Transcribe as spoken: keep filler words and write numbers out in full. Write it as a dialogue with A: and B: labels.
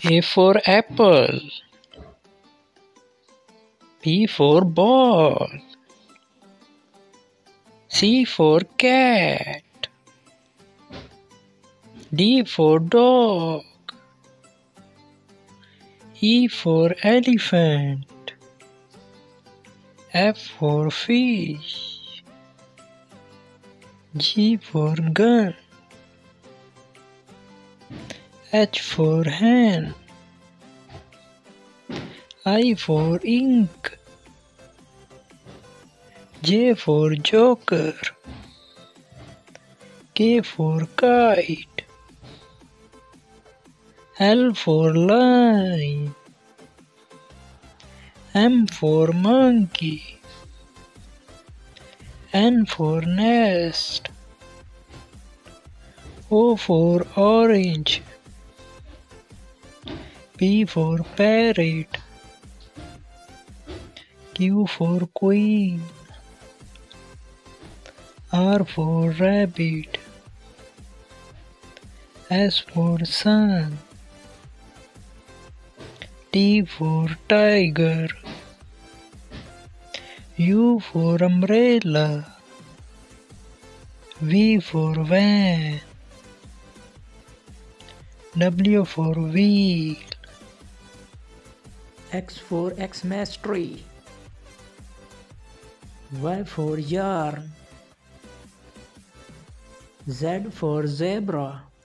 A: A for apple. B for ball. C for cat. D for dog. E for elephant. F for fish. G for gun. H for hen. I for ink. J for joker. K for kite. L for line. M for monkey. N for nest. O for orange. P for parrot. Q for queen. R for rabbit. S for sun. T for tiger. U for umbrella. V for van. W for wheel.
B: X for Xmas tree. Y for yarn. Z for zebra.